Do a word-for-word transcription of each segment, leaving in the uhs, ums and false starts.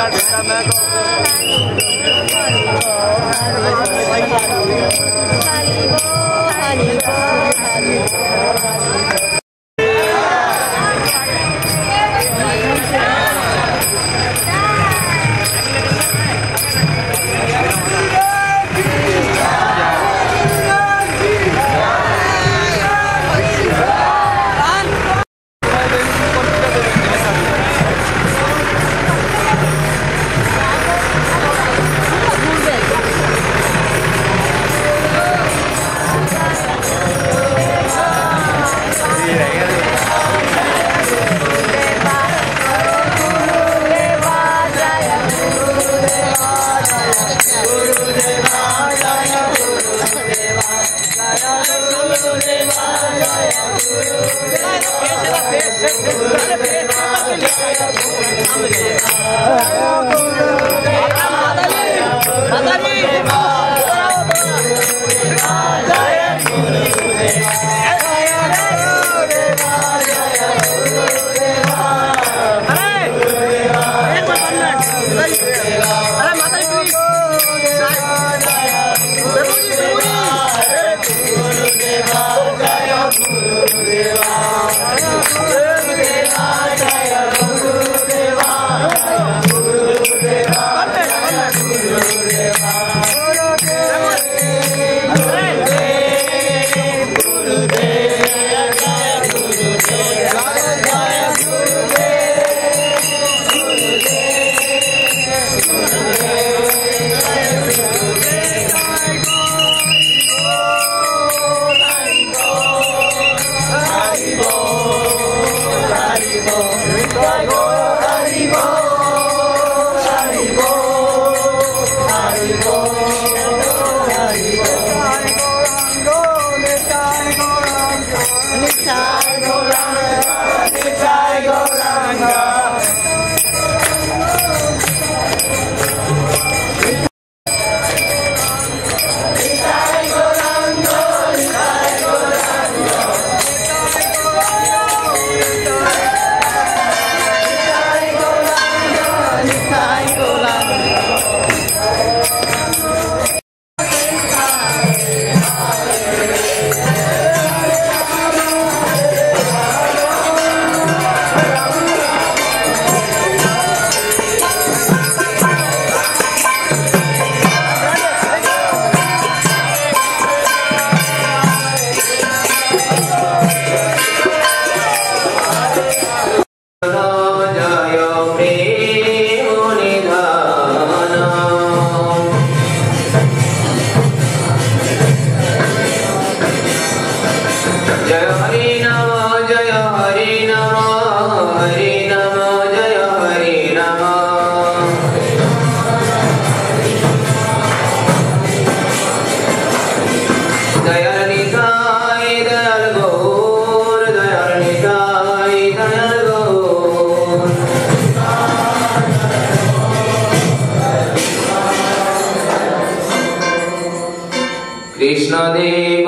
कृष्णदेव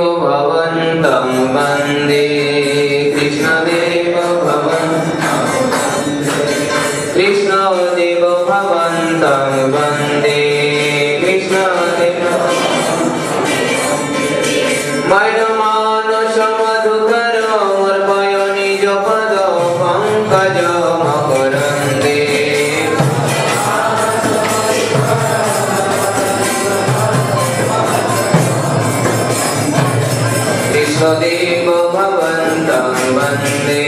भवन्तं वन्दे कृष्णदेव भवन्तं कृष्णदेव भवन्तं वन्दे कृष्णदेव मधुकर निज पद पंकज मकरन्दे कृष्णदेव भवन्तं वन्दे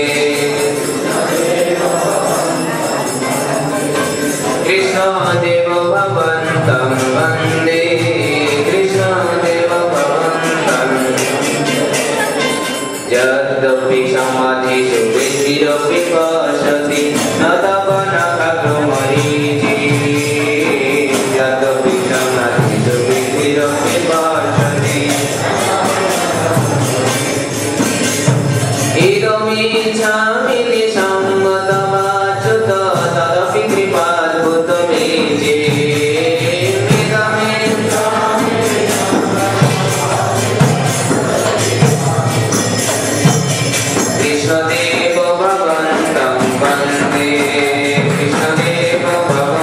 कृष्णदेव भवन्तं वन्दे कृष्णदेव भवन्तं यद्यपि समाधिषु वृद्धिरपि पश्यति न तपनखमरीचि यद्यपि समाधिषु वृद्धिरपि पश्यति इदमिच्छामि सम्मतमाच्युत तदपि कृपाद्भुतमीचे कृष्णदेव भवन्तं वन्दे कृष्णदेव भवन्तं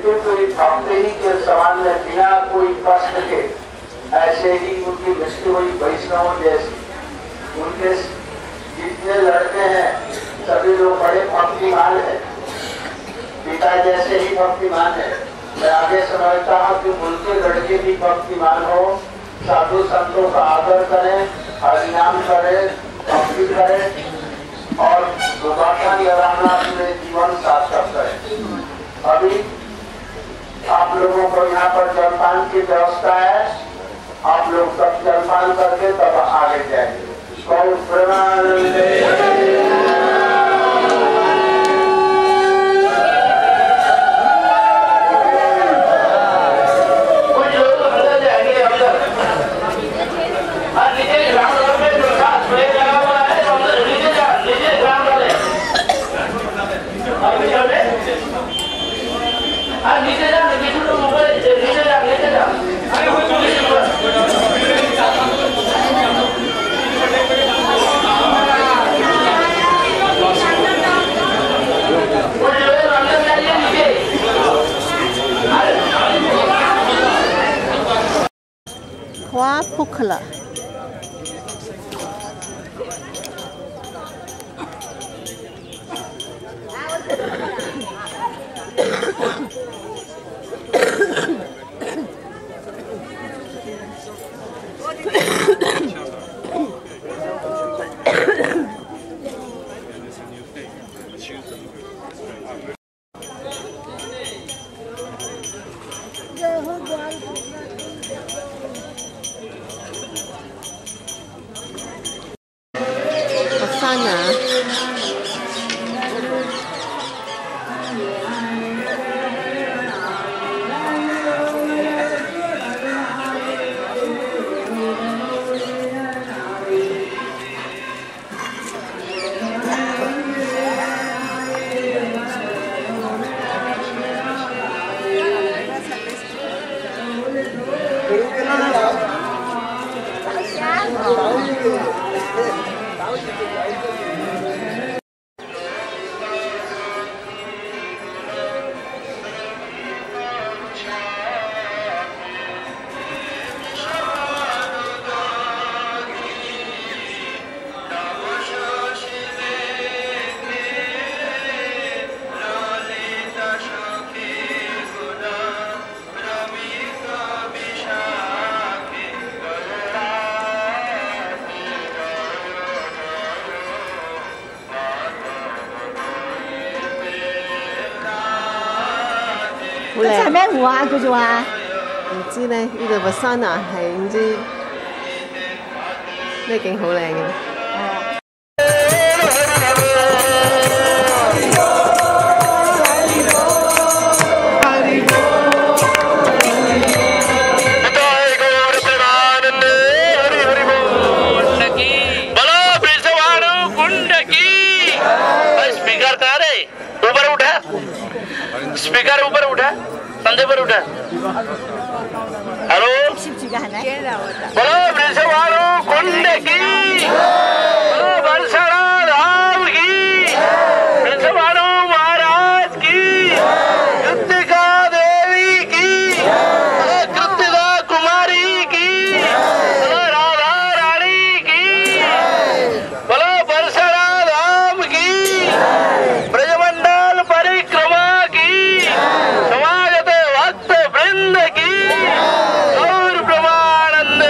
बिल्कुल कोई भक्त ही के समान में बिना कोई कष्ट के, ऐसे ही उनकी मृत्यु हुई वैष्णव जैसी। उनके जितने लड़के हैं सभी लोग बड़े भक्तिमान है, पिता जैसे ही भक्तिमान है। मैं आगे समझता हूँ कि उनके लड़के भी भक्तिमान हो, साधु संतों का आदर करें, हरिनाम करें, भक्ति करें और दुर्गाधन लगाना अपने जीवन सार्थक करें। अभी आप लोगों को यहाँ पर जलपान की व्यवस्था है, आप लोग सब जलपान करके तब आगे जाएंगे। गौ प्रेमानंदे। Hoa Pukla. Hãy subscribe cho kênh Ghiền Mì Gõ để không bỏ lỡ những video hấp dẫn. Speaker ऊपर उठा, कंधे पर उठा। हेलो, बोलो वृषभानु कुंड की, बोलो बरसाना धाम की, वृषभानु महाराज की, कृतिका देवी की, बोलो कृतिका कुमारी की, बोलो राधा रानी की, बोलो बरसाना धाम की, ब्रजमंडल परिक्रमा समागत भक्त वृंद की गौर ब्रह्मानंदे।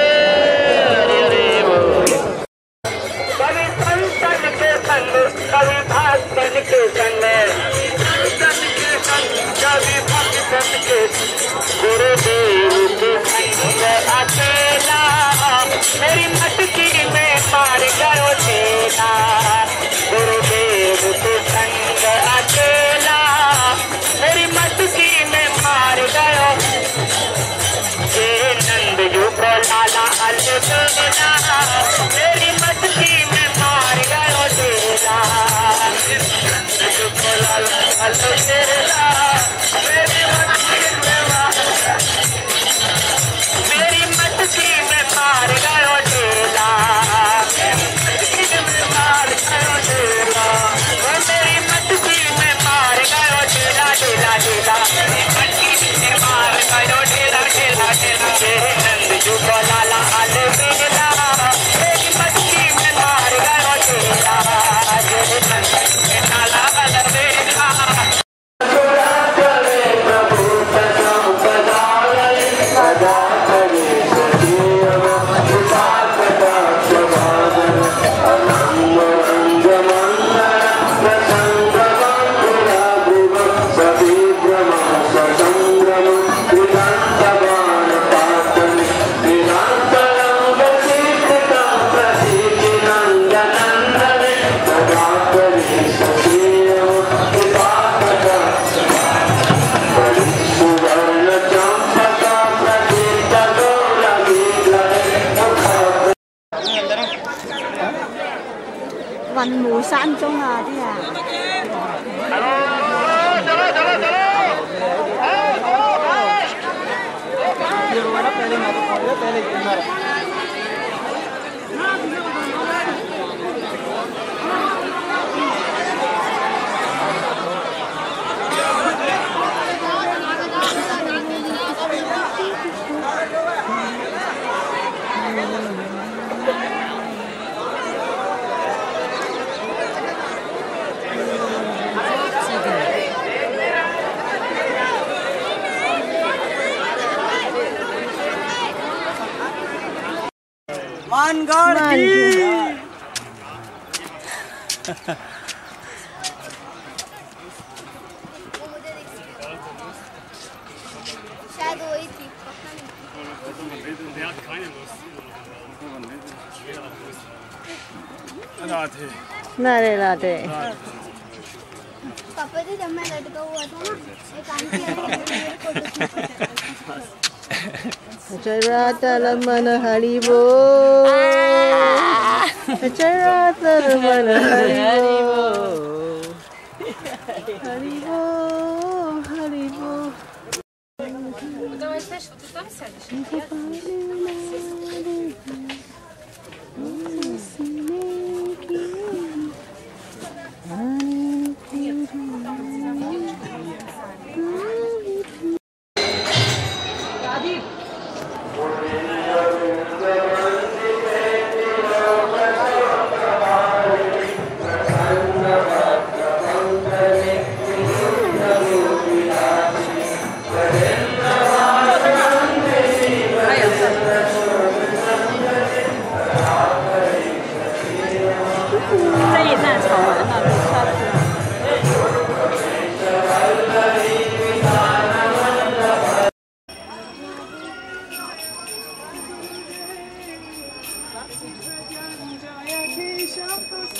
कभी संतन के संग, कभी भक्तन के संग, संतन के संग, कभी भक्तन के गुरुदेव के संग अकेला मेरी मटकी में मार गयो चेला। गुरुदेव के संग अकेला मेरी मटकी में मार गयो। ये नंद युग लाला अलबेला मेरी मटकी में मार गयो चेला। युग लाला अलबेला मेरी मटकी में मार मेरी मटकी में मार गयो चेला। मटकी में मार गयो चेला, मेरी मटकी में मार गयो चेला चेला चेला। 山中啊啲啊。 मानगढ़ की शायद वही थी नारे लाते पापा जी जब मैं लटका हुआ था ना एक आंटी आई Acara mana haribo Acara mana haribo Haribo Haribo Давай, знаешь, вот ты там сядешь.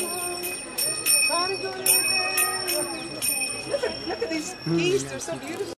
Look at, look at these geese, they're so beautiful.